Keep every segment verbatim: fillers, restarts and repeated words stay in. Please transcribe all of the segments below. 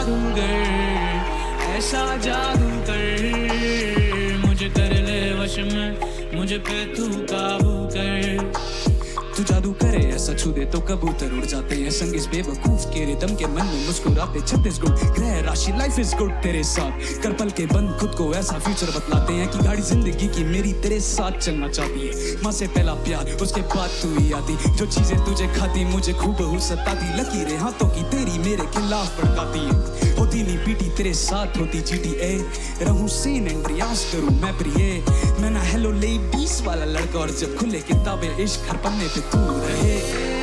जादूगर, ऐसा जादू कर, मुझे कर ले वश में, मुझे पे तू काबू कर। तू जादू करे ऐसा छू दे तो कबूतर उड़ जाते हैं संग इस बेवकूफ के रिदम के मन में मुस्कुराते छत्तीस गुण ग्रह राशि लाइफ इज गुड तेरे साथ कर पल के बंद खुद को ऐसा फ्यूचर बतलाते हैं कि गाड़ी जिंदगी की मेरी तेरे साथ चलना चाहती है। माँ से पहला प्यार उसके बाद तू ही आती, जो चीजें तुझे खाती मुझे खूब हूँ सताती, लकीरें हाथों की तेरी मेरे खिलाफ भड़काती है। होती नहीं पीटी तेरे साथ होती जीटी ए, रहूं सीन एंड रियाज करूं मैं प्रिय, मैं ना हेलो लेडीज वाला लड़का और जब खुले किताबें इश्क हर पन्ने पे तू रहे।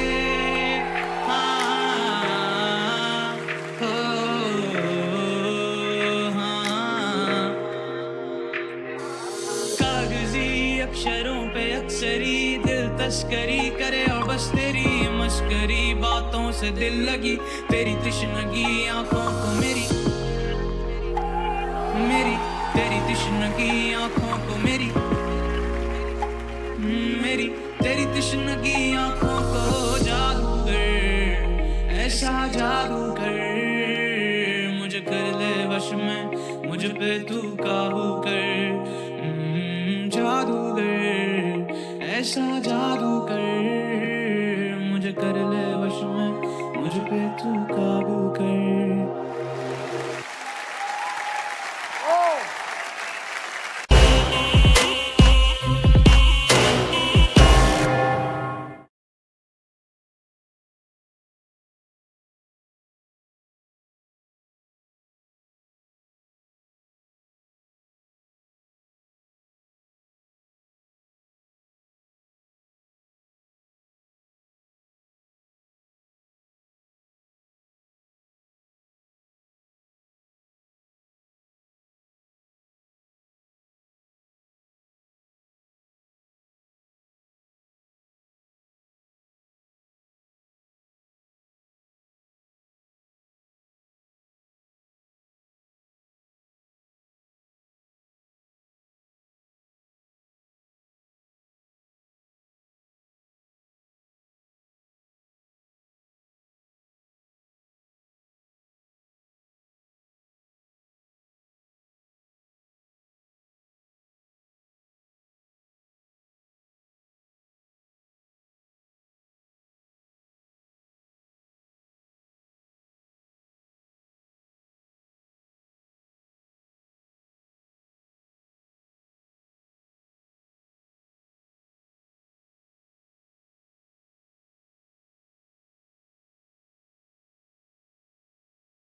कागजी अक्षरों पे अक्सरी दिल तस्करी करे और बस तेरी मस्करी बातों से दिल लगी, तेरी तृष्णगी आंखों को मेरी मेरी तेरी तृष्णगी आंखों को मेरी मेरी तेरी तृष्णगी आंखों को जादूगर, ऐसा जादू कर, मुझे कर ले वश में, मुझे पे तू काबू कर। जादूगर, ऐसा जादू